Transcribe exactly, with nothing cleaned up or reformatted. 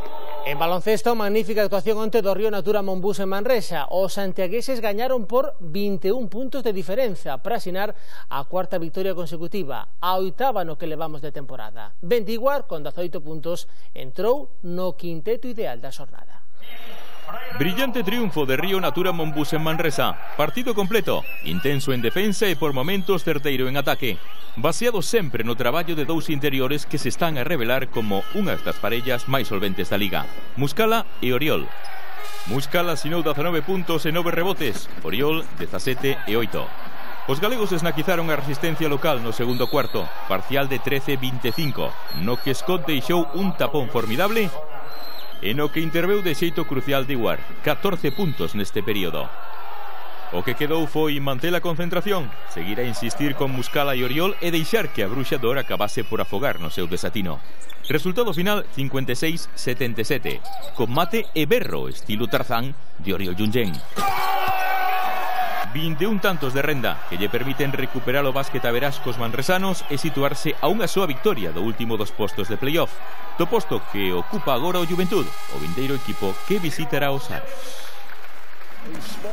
En baloncesto, magnífica actuación ante do Río Natura Monbus en Manresa. Os santiagueses gañaron por vinte e un puntos de diferencia para asinar a cuarta victoria consecutiva, a oitava no que levamos de temporada. Bendiguar, con dezaoito puntos, entrou no quinteto ideal da xornada. Brillante triunfo de Río Natura Monbus en Manresa. Partido completo, intenso en defensa e por momentos certeiro en ataque. Baseado sempre no traballo de dous interiores que se están a revelar como unhas das parellas máis solventes da Liga, Muscala e Oriol. Muscala asinou dezanove puntos e nove rebotes, Oriol dezasete e oito. Os galegos esnaquizaron a resistencia local no segundo cuarto, parcial de trece a vinte e cinco, no que Scott deixou un tapón formidable e no que interveu de xeito crucial de Iguar, catorce puntos neste período. O que quedou foi manter a concentración, seguir a insistir con Muscala e Oriol e deixar que a bruxa de Or acabase por afogar no seu desatino. Resultado final cincuenta e seis a setenta e sete, con mate e berro estilo Tarzán de Oriol Junyen. vinte e un tantos de renda que lle permiten recuperar o básquet a verás cos manresanos e situarse a unha soa victoria do último dos postos de playoff, do posto que ocupa agora o Juventud, o vindeiro equipo que visitará os Aros.